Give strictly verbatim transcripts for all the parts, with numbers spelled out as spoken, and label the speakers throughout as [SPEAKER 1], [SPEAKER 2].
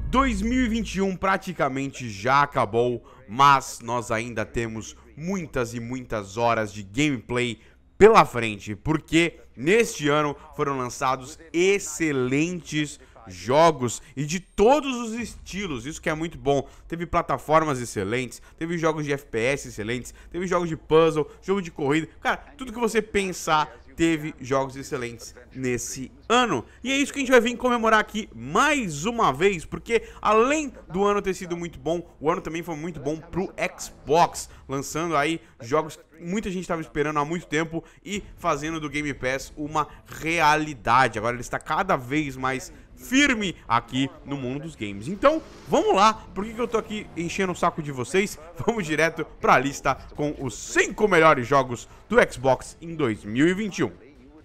[SPEAKER 1] dois mil e vinte e um praticamente já acabou, mas nós ainda temos muitas e muitas horas de gameplay pela frente, porque neste ano foram lançados excelentes jogos e de todos os estilos, isso que é muito bom. Teve plataformas excelentes, teve jogos de F P S excelentes, teve jogos de puzzle, jogo de corrida, cara, tudo que você pensar teve jogos excelentes nesse ano. E é isso que a gente vai vir comemorar aqui mais uma vez, porque além do ano ter sido muito bom, o ano também foi muito bom pro Xbox, lançando aí jogos que muita gente estava esperando há muito tempo e fazendo do Game Pass uma realidade. Agora ele está cada vez mais firme aqui no mundo dos games. Então, vamos lá. Por que que eu tô aqui enchendo o saco de vocês? Vamos direto pra lista com os cinco melhores jogos do Xbox em dois mil e vinte e um.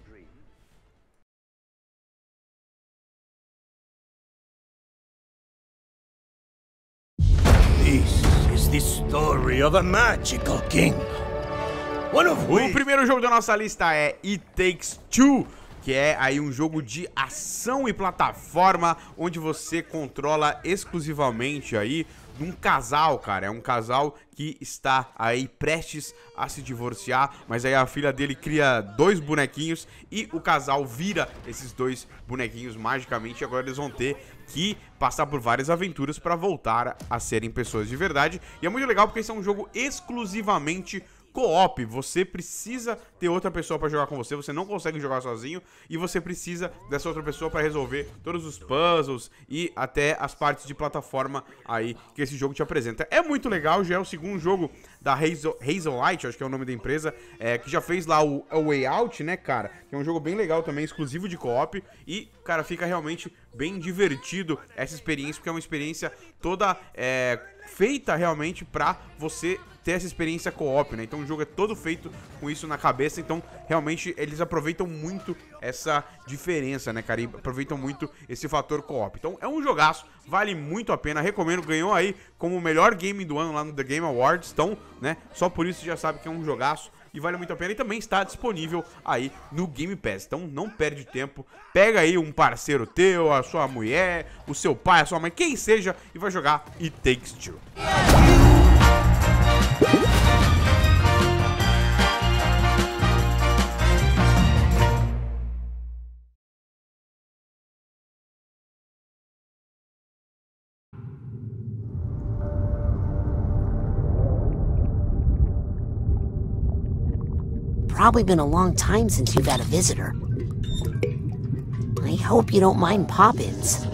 [SPEAKER 2] This is the story of a magical king. One of
[SPEAKER 1] O primeiro jogo da nossa lista é It Takes Two, que é aí um jogo de ação e plataforma, onde você controla exclusivamente aí de um casal, cara. É um casal que está aí prestes a se divorciar, mas aí a filha dele cria dois bonequinhos e o casal vira esses dois bonequinhos magicamente, e agora eles vão ter que passar por várias aventuras para voltar a serem pessoas de verdade. E é muito legal porque esse é um jogo exclusivamente co-op, você precisa ter outra pessoa pra jogar com você, você não consegue jogar sozinho e você precisa dessa outra pessoa pra resolver todos os puzzles e até as partes de plataforma aí que esse jogo te apresenta. É muito legal, já é o segundo jogo da Hazel, Hazelight, acho que é o nome da empresa, é, que já fez lá o A Way Out, né, cara? Que é um jogo bem legal também, exclusivo de co-op e, cara, fica realmente bem divertido essa experiência, porque é uma experiência toda é, feita realmente pra você ter essa experiência co-op, né? Então o jogo é todo feito com isso na cabeça, então realmente eles aproveitam muito essa diferença, né, cara? E aproveitam muito esse fator co-op. Então é um jogaço, vale muito a pena, recomendo, ganhou aí como o melhor game do ano lá no The Game Awards, então, né, só por isso já sabe que é um jogaço e vale muito a pena, e também está disponível aí no Game Pass, então não perde tempo, pega aí um parceiro teu, a sua mulher, o seu pai, a sua mãe, quem seja, e vai jogar It Takes Two.
[SPEAKER 3] Probably been a long time since you've had a visitor. I hope you don't mind pop-ins.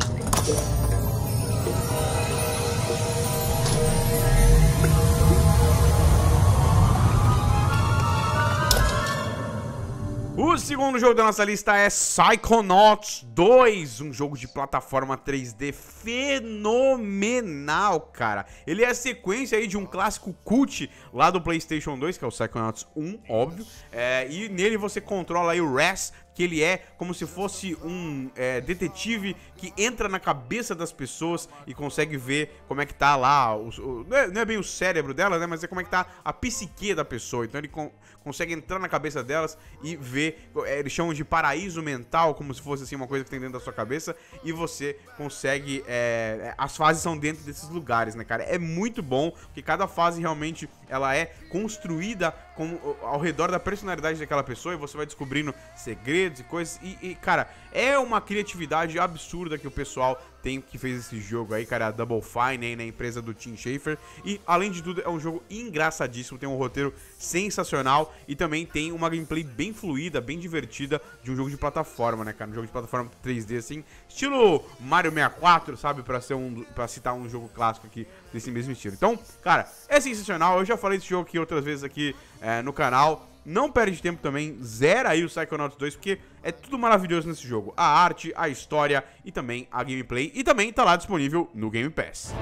[SPEAKER 1] O segundo jogo da nossa lista é Psychonauts dois, um jogo de plataforma três D fenomenal, cara. Ele é a sequência aí de um clássico cult lá do PlayStation dois, que é o Psychonauts um, óbvio. É, e nele você controla aí o Raz, que ele é como se fosse um é, detetive que entra na cabeça das pessoas e consegue ver como é que tá lá, o, o, não, é, não é bem o cérebro dela, né, mas é como é que tá a psique da pessoa. Então ele con consegue entrar na cabeça delas e ver, é, eles chamam de paraíso mental, como se fosse assim uma coisa que tem dentro da sua cabeça, e você consegue, é, as fases são dentro desses lugares, né, cara. É muito bom, porque cada fase realmente ela é construída com, ao redor da personalidade daquela pessoa, e você vai descobrindo segredos e coisas, e, e, cara, é uma criatividade absurda que o pessoal tem que fez esse jogo aí, cara, a Double Fine, aí, na empresa do Tim Schafer, e além de tudo é um jogo engraçadíssimo, tem um roteiro sensacional e também tem uma gameplay bem fluida, bem divertida de um jogo de plataforma, né, cara, um jogo de plataforma três D assim, estilo Mario sessenta e quatro, sabe, pra, ser um, pra citar um jogo clássico aqui desse mesmo estilo. Então, cara, é sensacional, eu já falei desse jogo aqui outras vezes aqui é, no canal. Não perde tempo também, zera aí o Psychonauts dois, porque é tudo maravilhoso nesse jogo. A arte, a história e também a gameplay. E também tá lá disponível no Game Pass.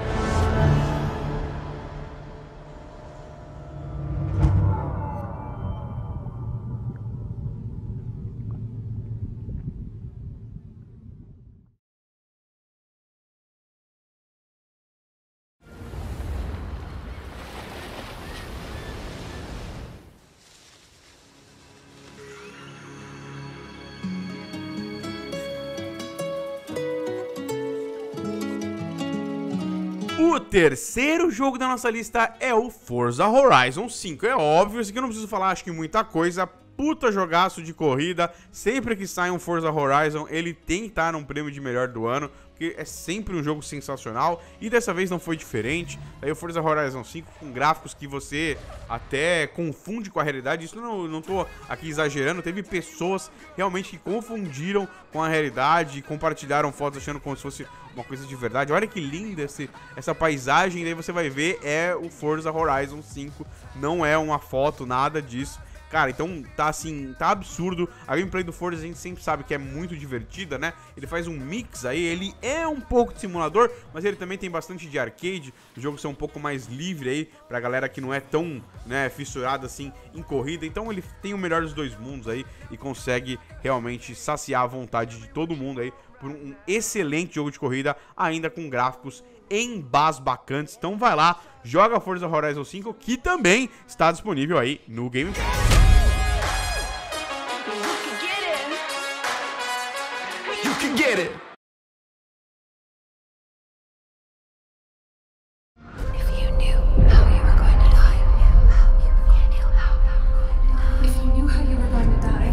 [SPEAKER 1] O terceiro jogo da nossa lista é o Forza Horizon cinco. É óbvio, esse aqui eu não preciso falar, acho que muita coisa. Puta jogaço de corrida. Sempre que sai um Forza Horizon, ele tem que estar num prêmio de melhor do ano, porque é sempre um jogo sensacional. E dessa vez não foi diferente. Aí o Forza Horizon cinco com gráficos que você até confunde com a realidade. Isso não, não tô aqui exagerando. Teve pessoas realmente que confundiram com a realidade, compartilharam fotos achando como se fosse uma coisa de verdade. Olha que linda esse, essa paisagem. E daí você vai ver, é o Forza Horizon cinco. Não é uma foto, nada disso. Cara, então tá assim, tá absurdo. A gameplay do Forza a gente sempre sabe que é muito divertida, né? Ele faz um mix aí, ele é um pouco de simulador, mas ele também tem bastante de arcade. O jogo ser um pouco mais livre aí, pra galera que não é tão, né, fissurada assim em corrida. Então ele tem o melhor dos dois mundos aí e consegue realmente saciar a vontade de todo mundo aí por um excelente jogo de corrida, ainda com gráficos embasbacantes. Então vai lá, joga Forza Horizon cinco, que também está disponível aí no Game Pass.
[SPEAKER 2] You can get it.
[SPEAKER 4] If you knew how you were going to die, if you knew how you were going to die,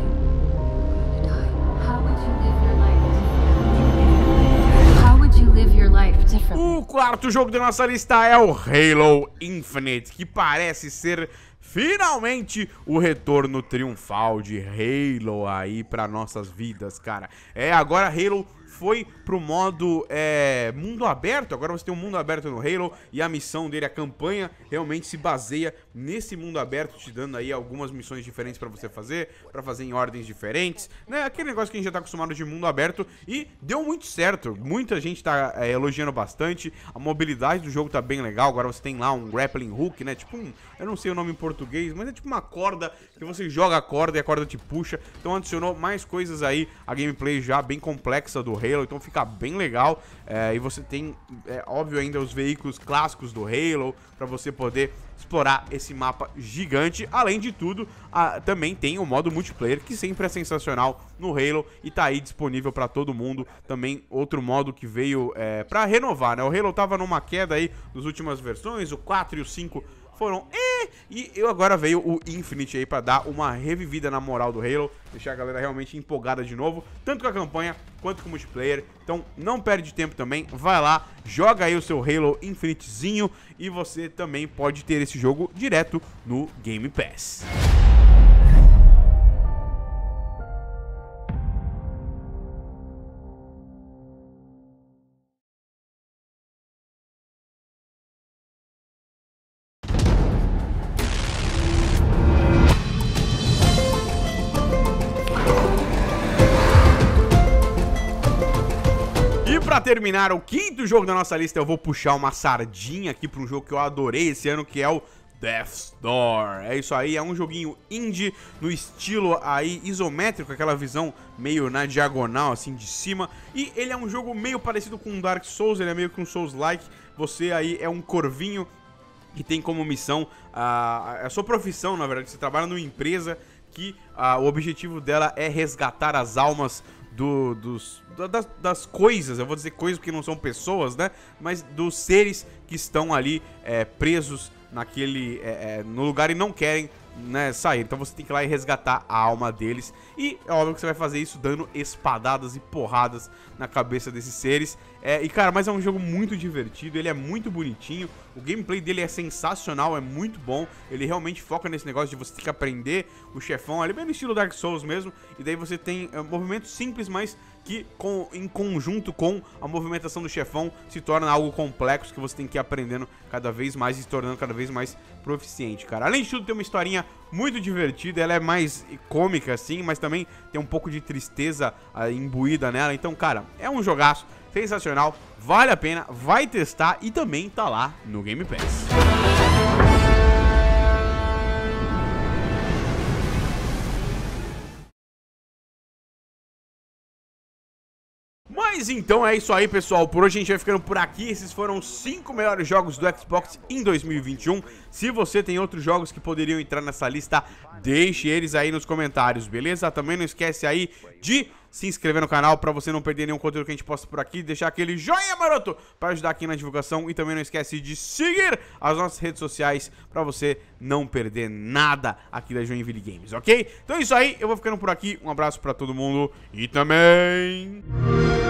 [SPEAKER 4] how would you live your life? How would you live your life differently?
[SPEAKER 1] O quarto jogo da nossa lista é o Halo Infinite, que parece ser finalmente o retorno triunfal de Halo aí para nossas vidas, cara. É, agora Halo foi pro modo é, mundo aberto. Agora você tem um mundo aberto no Halo e a missão dele, a campanha, realmente se baseia nesse mundo aberto, te dando aí algumas missões diferentes pra você fazer, pra fazer em ordens diferentes, né? Aquele negócio que a gente já tá acostumado de mundo aberto e deu muito certo. Muita gente tá é, elogiando bastante. A mobilidade do jogo tá bem legal. Agora você tem lá um grappling hook, né? Tipo um, eu não sei o nome em português, mas é tipo uma corda que você joga a corda e a corda te puxa. Então adicionou mais coisas aí, a gameplay já bem complexa do Halo, então fica bem legal. É, e você tem, é, óbvio, ainda os veículos clássicos do Halo para você poder explorar esse mapa gigante. Além de tudo, a, também tem o modo multiplayer, que sempre é sensacional no Halo e tá aí disponível para todo mundo. Também outro modo que veio é, para renovar, né? O Halo tava numa queda aí nas últimas versões, o quatro e o cinco foram eh, e eu agora veio o Infinite aí pra dar uma revivida na moral do Halo, deixar a galera realmente empolgada de novo, tanto com a campanha quanto com o multiplayer. Então não perde tempo também, vai lá, joga aí o seu Halo Infinitezinho e você também pode ter esse jogo direto no Game Pass. Pra terminar o quinto jogo da nossa lista, eu vou puxar uma sardinha aqui pra um jogo que eu adorei esse ano, que é o Death's Door. É isso aí, é um joguinho indie no estilo aí isométrico, aquela visão meio na diagonal, assim, de cima. E ele é um jogo meio parecido com um Dark Souls, ele é meio que um Souls-like. Você aí é um corvinho que tem como missão, a, a sua profissão, na verdade, você trabalha numa empresa que a, o objetivo dela é resgatar as almas Do, dos, das, das coisas, eu vou dizer coisas porque não são pessoas, né? Mas dos seres que estão ali é, presos naquele, é, é, no lugar e não querem, né, sair. Então você tem que ir lá e resgatar a alma deles. E é óbvio que você vai fazer isso dando espadadas e porradas na cabeça desses seres. É, e cara, mas é um jogo muito divertido, ele é muito bonitinho. O gameplay dele é sensacional, é muito bom. Ele realmente foca nesse negócio de você ter que aprender o chefão ali, bem no estilo Dark Souls mesmo. E daí você tem é, movimentos simples, mas que com, em conjunto com a movimentação do chefão se torna algo complexo que você tem que ir aprendendo cada vez mais e se tornando cada vez mais proficiente, cara. Além de tudo, tem uma historinha muito divertida, ela é mais cômica assim, mas também tem um pouco de tristeza uh, imbuída nela. Então, cara, é um jogaço sensacional, vale a pena, vai testar e também tá lá no Game Pass. Mas então é isso aí, pessoal. Por hoje a gente vai ficando por aqui. Esses foram os cinco melhores jogos do Xbox em dois mil e vinte e um. Se você tem outros jogos que poderiam entrar nessa lista, deixe eles aí nos comentários, beleza? Também não esquece aí de se inscrever no canal pra você não perder nenhum conteúdo que a gente posta por aqui, deixar aquele joinha maroto pra ajudar aqui na divulgação e também não esquece de seguir as nossas redes sociais pra você não perder nada aqui da Joinville Games, ok? Então é isso aí, eu vou ficando por aqui, um abraço pra todo mundo e também...